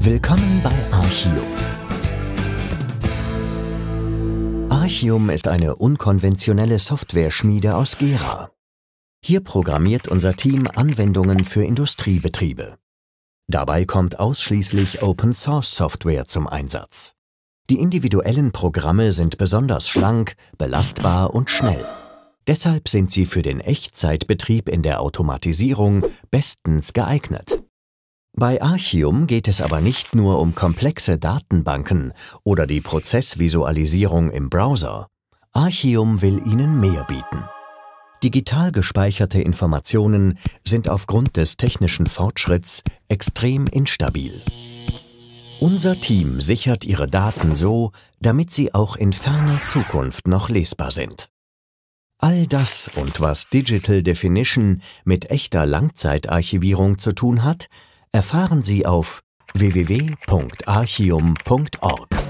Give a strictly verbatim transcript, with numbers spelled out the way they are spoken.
Willkommen bei Archium. Archium ist eine unkonventionelle Software-Schmiede aus Gera. Hier programmiert unser Team Anwendungen für Industriebetriebe. Dabei kommt ausschließlich Open-Source-Software zum Einsatz. Die individuellen Programme sind besonders schlank, belastbar und schnell. Deshalb sind sie für den Echtzeitbetrieb in der Automatisierung bestens geeignet. Bei Archium geht es aber nicht nur um komplexe Datenbanken oder die Prozessvisualisierung im Browser. Archium will Ihnen mehr bieten. Digital gespeicherte Informationen sind aufgrund des technischen Fortschritts extrem instabil. Unser Team sichert Ihre Daten so, damit sie auch in ferner Zukunft noch lesbar sind. All das und was Digital Definition mit echter Langzeitarchivierung zu tun hat, erfahren Sie auf w w w punkt archium punkt org.